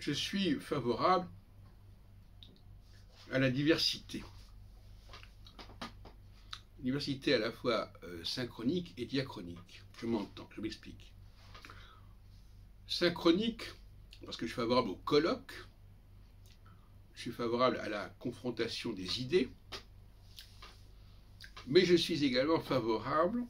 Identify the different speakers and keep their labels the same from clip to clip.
Speaker 1: je suis favorable à la diversité. Diversité à la fois synchronique et diachronique. Je m'entends, je m'explique. Synchronique, parce que je suis favorable au colloque, je suis favorable à la confrontation des idées, mais je suis également favorable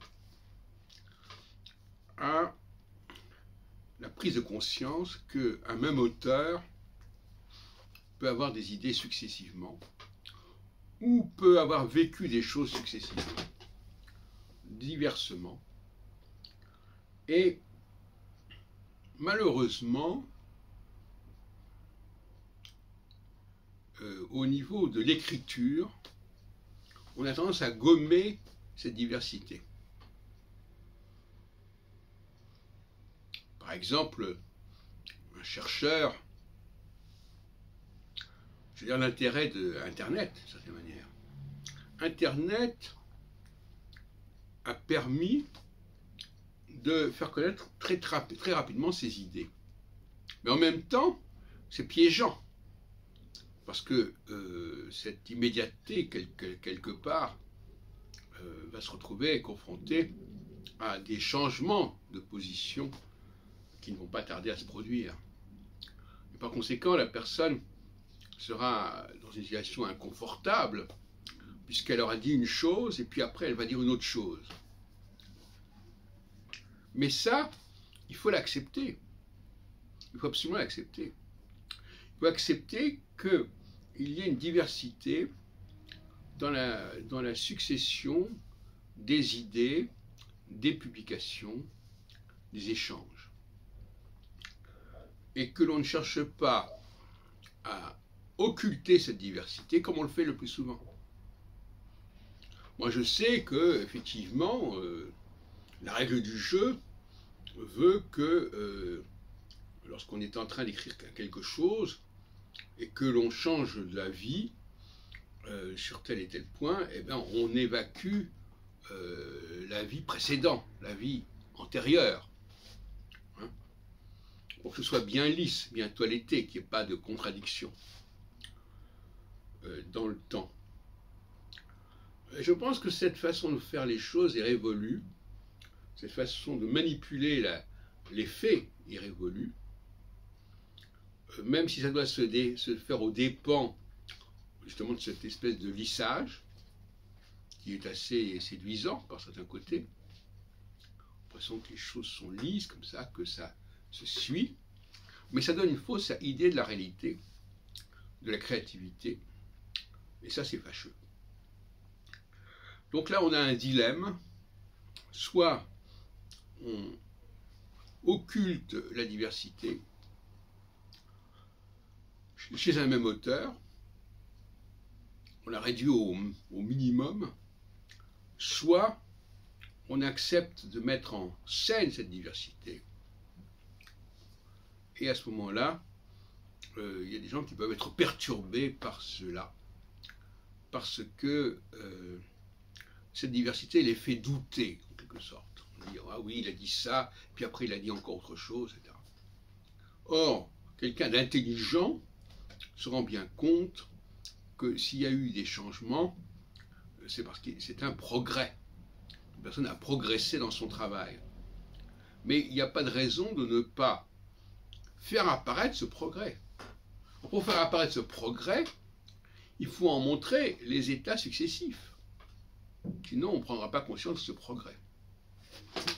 Speaker 1: à la prise de conscience qu'un même auteur peut avoir des idées successivement, ou peut avoir vécu des choses successivement, diversement. Et malheureusement, au niveau de l'écriture, on a tendance à gommer cette diversité. Par exemple, un chercheur, je veux dire l'intérêt de Internet, d'une certaine manière. Internet a permis de faire connaître très rapidement ses idées. Mais en même temps, c'est piégeant. Parce que cette immédiateté, quelque part, va se retrouver confrontée à des changements de position qui ne vont pas tarder à se produire. Et par conséquent, la personne sera dans une situation inconfortable, puisqu'elle aura dit une chose, et puis après, elle va dire une autre chose. Mais ça, il faut l'accepter. Il faut absolument l'accepter. Il faut accepter qu'il y a une diversité dans la succession des idées, des publications, des échanges. Et que l'on ne cherche pas à occulter cette diversité comme on le fait le plus souvent. Moi je sais que, effectivement, la règle du jeu veut que lorsqu'on est en train d'écrire quelque chose et que l'on change d'avis sur tel et tel point, eh bien, on évacue l'avis précédent, l'avis antérieur. Hein, pour que ce soit bien lisse, bien toiletté, qu'il n'y ait pas de contradiction dans le temps. Et je pense que cette façon de faire les choses est révolue, cette façon de manipuler les faits est révolue, même si ça doit se faire aux dépens justement de cette espèce de lissage qui est assez séduisant par certains côtés. L'impression que les choses sont lisses comme ça, que ça se suit, mais ça donne une fausse idée de la réalité, de la créativité, et ça c'est fâcheux. Donc là on a un dilemme, soit on occulte la diversité chez un même auteur, on la réduit au minimum, soit on accepte de mettre en scène cette diversité. Et à ce moment-là, il y a des gens qui peuvent être perturbés par cela, parce que cette diversité les fait douter, en quelque sorte. On dit, ah oui, il a dit ça, puis après il a dit encore autre chose, etc. Or, quelqu'un d'intelligent se rend bien compte que s'il y a eu des changements, c'est parce que c'est un progrès. Une personne a progressé dans son travail. Mais il n'y a pas de raison de ne pas faire apparaître ce progrès. Pour faire apparaître ce progrès, il faut en montrer les états successifs. Sinon, on ne prendra pas conscience de ce progrès.